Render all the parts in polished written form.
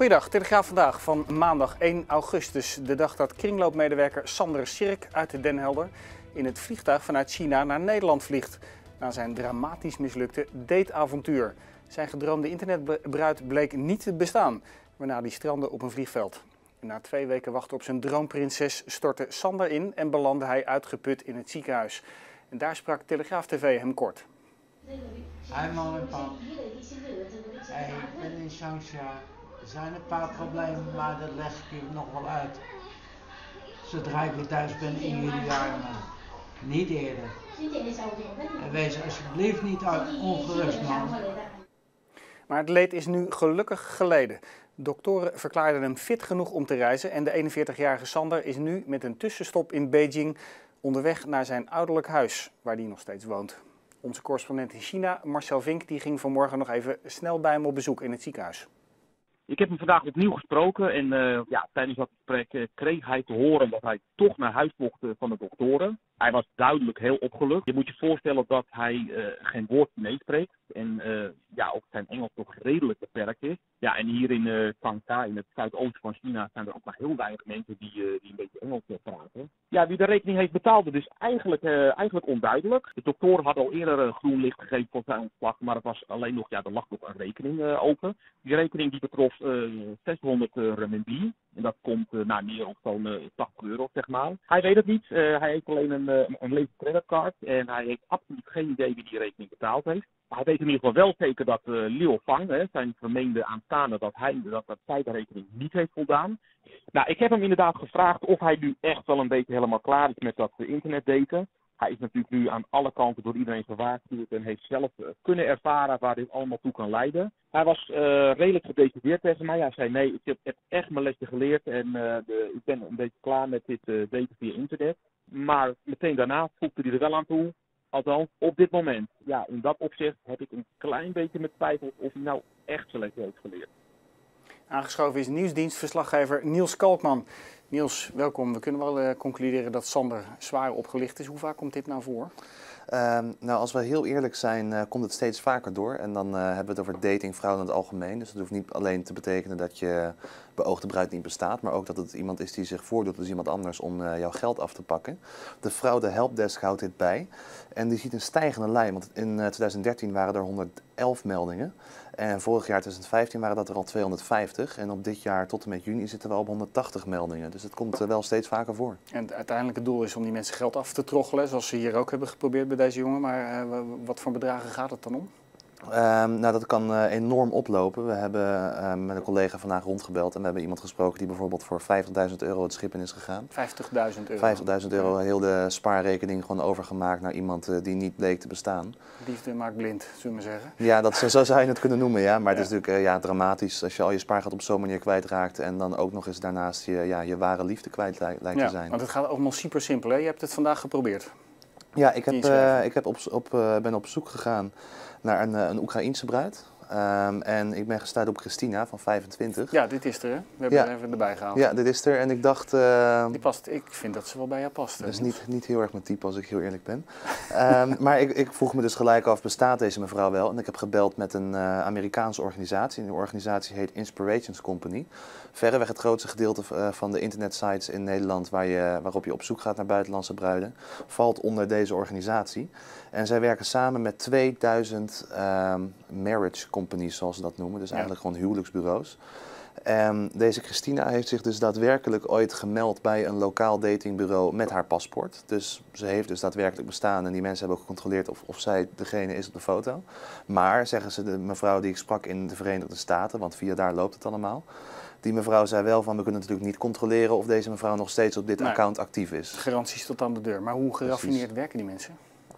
Goeiedag, Telegraaf vandaag van maandag 1 augustus. De dag dat kringloopmedewerker Sander Sirk uit Den Helder in het vliegtuig vanuit China naar Nederland vliegt. Na zijn dramatisch mislukte dateavontuur. Zijn gedroomde internetbruid bleek niet te bestaan, waarna hij strandde op een vliegveld. Na 2 weken wachten op zijn droomprinses stortte Sander in en belandde hij uitgeput in het ziekenhuis. En daar sprak Telegraaf TV hem kort. Hi mam en pap. Hey, ik ben in Shanxia. Er zijn een paar problemen, maar dat leg ik je nog wel uit. Zodra ik weer thuis ben in jullie armen. Niet eerder. En wees alsjeblieft niet ongerust, man. Maar het leed is nu gelukkig geleden. Doktoren verklaarden hem fit genoeg om te reizen en de 41-jarige Sander is nu met een tussenstop in Beijing onderweg naar zijn ouderlijk huis, waar hij nog steeds woont. Onze correspondent in China, Marcel Vink, die ging vanmorgen nog even snel bij hem op bezoek in het ziekenhuis. Ik heb hem vandaag opnieuw gesproken en tijdens dat gesprek kreeg hij te horen dat hij toch naar huis mocht van de doktoren. Hij was duidelijk heel opgelucht. Je moet je voorstellen dat hij geen woord Chinees spreekt en ook zijn Engels toch redelijk beperkt is. Ja, en hier in Shanghai, in het zuidoosten van China, zijn er ook maar heel weinig mensen die een beetje Engels praten. Ja, wie de rekening heeft betaalde, dus eigenlijk onduidelijk. De doktoren hadden al eerder groen licht gegeven voor zijn ontslag, maar het was alleen nog, er lag nog een rekening open. Die rekening die betrof 600 renminbi. En dat komt neer op zo'n 80 euro, zeg maar. Hij weet het niet. Hij heeft alleen een lege creditcard. En hij heeft absoluut geen idee wie die rekening betaald heeft. Maar hij weet in ieder geval wel zeker dat Liu Fang, zijn vermeende aanstaande, dat zij de rekening niet heeft voldaan. Nou, ik heb hem inderdaad gevraagd of hij nu echt wel een beetje helemaal klaar is met dat internetdaten. Hij is natuurlijk nu aan alle kanten door iedereen gewaarschuwd en heeft zelf kunnen ervaren waar dit allemaal toe kan leiden. Hij was redelijk gedecideerd tegen mij. Hij zei nee, ik heb echt mijn lesje geleerd en ik ben een beetje klaar met dit daten via internet. Maar meteen daarna voegde hij er wel aan toe. Althans, op dit moment, in dat opzicht heb ik een klein beetje met twijfel of hij nou echt zijn lesje heeft geleerd. Aangeschoven is nieuwsdienstverslaggever Niels Kalkman. Niels, welkom. We kunnen wel concluderen dat Sander zwaar opgelicht is. Hoe vaak komt dit nou voor? Als we heel eerlijk zijn, komt het steeds vaker door. En dan hebben we het over dating, vrouwen in het algemeen. Dus het hoeft niet alleen te betekenen dat je beoogde bruid niet bestaat, maar ook dat het iemand is die zich voordoet als iemand anders om jouw geld af te pakken. De fraude helpdesk houdt dit bij. En die ziet een stijgende lijn, want in 2013 waren er 111 meldingen. En vorig jaar, 2015, waren dat er al 250. En op dit jaar tot en met juni zitten we op 180 meldingen. Dus het komt wel steeds vaker voor. En het uiteindelijke doel is om die mensen geld af te troggelen, zoals ze hier ook hebben geprobeerd bij deze jongen. Maar wat voor bedragen gaat het dan om? Dat kan enorm oplopen. We hebben met een collega vandaag rondgebeld en we hebben iemand gesproken die bijvoorbeeld voor 50.000 euro het schip in is gegaan. 50.000 euro? 50.000 euro, heel de spaarrekening gewoon overgemaakt naar iemand die niet bleek te bestaan. Liefde maakt blind, zullen we maar zeggen. Ja, zo zou je het kunnen noemen, ja. Maar het is natuurlijk dramatisch als je al je spaargeld op zo'n manier kwijtraakt en dan ook nog eens daarnaast je ware liefde kwijt lijkt te zijn. Want het gaat allemaal super simpel, hè? Je hebt het vandaag geprobeerd. Ja, ik ben op zoek gegaan naar een Oekraïense bruid. En ik ben gestuurd op Christina van 25. Ja, dit is er, hè? We hebben er even erbij gehaald. Ja, dit is er. En ik dacht... Die past, ik vind dat ze wel bij jou past. Dat is niet heel erg mijn type, als ik heel eerlijk ben. Maar ik vroeg me dus gelijk af, bestaat deze mevrouw wel? En ik heb gebeld met een Amerikaanse organisatie. En die organisatie heet Inspirations Company. Verreweg het grootste gedeelte van de internetsites in Nederland waarop je op zoek gaat naar buitenlandse bruiden, valt onder deze organisatie. En zij werken samen met 2000 marriage companies, zoals ze dat noemen. Dus eigenlijk gewoon huwelijksbureaus. Deze Christina heeft zich dus daadwerkelijk ooit gemeld bij een lokaal datingbureau met haar paspoort. Dus ze heeft dus daadwerkelijk bestaan en die mensen hebben ook gecontroleerd of zij degene is op de foto. Maar, zeggen ze, de mevrouw die ik sprak in de Verenigde Staten, want via daar loopt het allemaal. Die mevrouw zei wel van, we kunnen natuurlijk niet controleren of deze mevrouw nog steeds op dit account actief is. Garanties tot aan de deur. Maar hoe geraffineerd werken die mensen?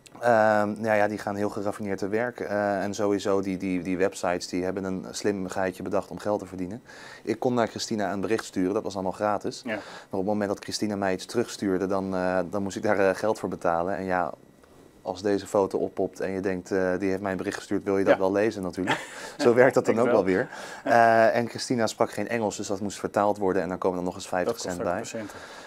Die gaan heel geraffineerd te werk. En sowieso die websites die hebben een slim geitje bedacht om geld te verdienen. Ik kon naar Christina een bericht sturen, dat was allemaal gratis. Ja. Maar op het moment dat Christina mij iets terugstuurde, dan moest ik daar geld voor betalen. En ja, als deze foto oppopt en je denkt, die heeft mij een bericht gestuurd, wil je dat wel lezen natuurlijk. Zo werkt dat dan ook wel weer. En Christina sprak geen Engels, dus dat moest vertaald worden en dan komen er nog eens 50 cent bij.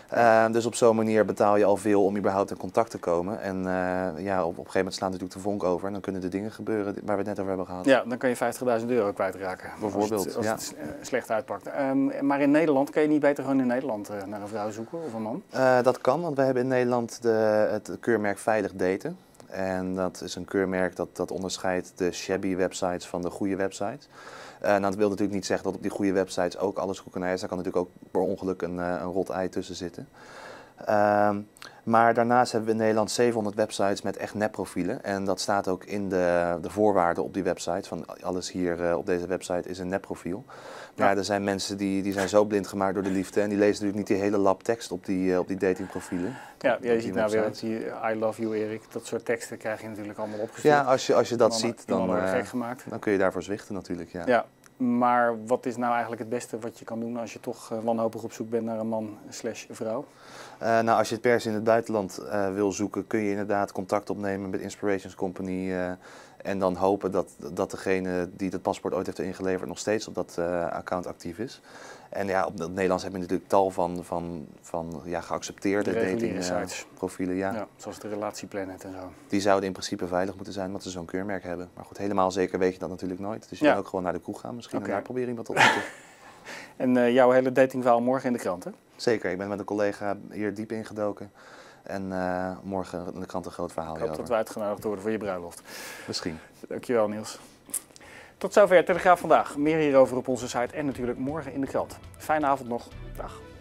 Dus op zo'n manier betaal je al veel om überhaupt in contact te komen. En ja, op een gegeven moment slaat natuurlijk de vonk over en dan kunnen de dingen gebeuren waar we het net over hebben gehad. Ja, dan kan je €50.000 kwijtraken. Bijvoorbeeld, als het slecht uitpakt. Maar in Nederland, kan je niet beter gewoon in Nederland naar een vrouw zoeken of een man? Dat kan, want we hebben in Nederland het keurmerk Veilig Daten. En dat is een keurmerk dat onderscheidt de shabby websites van de goede websites. Nou, dat wil natuurlijk niet zeggen dat op die goede websites ook alles koekenij is. Daar kan natuurlijk ook per ongeluk een rot ei tussen zitten. Maar daarnaast hebben we in Nederland 700 websites met echt nepprofielen. En dat staat ook in de voorwaarden op die website. Van alles hier op deze website is een nepprofiel. Maar ja, er zijn mensen die zijn zo blind gemaakt door de liefde. En die lezen natuurlijk niet die hele lap tekst op die datingprofielen. Ja, je ziet nou weer die I love you Erik. Dat soort teksten krijg je natuurlijk allemaal opgestuurd. Ja, als je dat ziet, dan kun je daarvoor zwichten natuurlijk. Ja. Ja. Maar wat is nou eigenlijk het beste wat je kan doen als je toch wanhopig op zoek bent naar een man/vrouw? Nou, als je het pers in het buitenland wil zoeken, kun je inderdaad contact opnemen met Inspirations Company. En dan hopen dat degene die het paspoort ooit heeft ingeleverd nog steeds op dat account actief is. En ja, op het Nederlands heb je natuurlijk tal van geaccepteerde datingprofielen. Ja, zoals de Relatieplanet en zo. Die zouden in principe veilig moeten zijn, omdat ze zo'n keurmerk hebben. Maar goed, helemaal zeker weet je dat natuurlijk nooit. Dus je kan ook gewoon naar de kroeg gaan misschien en daar proberen iemand te ontmoeten. En jouw hele datingverhaal morgen in de krant, hè? Zeker, ik ben met een collega hier diep ingedoken. En morgen in de krant een groot verhaal. Ik hoop dat we uitgenodigd worden voor je bruiloft. Misschien. Dankjewel, Niels. Tot zover Telegraaf vandaag. Meer hierover op onze site en natuurlijk morgen in de krant. Fijne avond nog. Dag.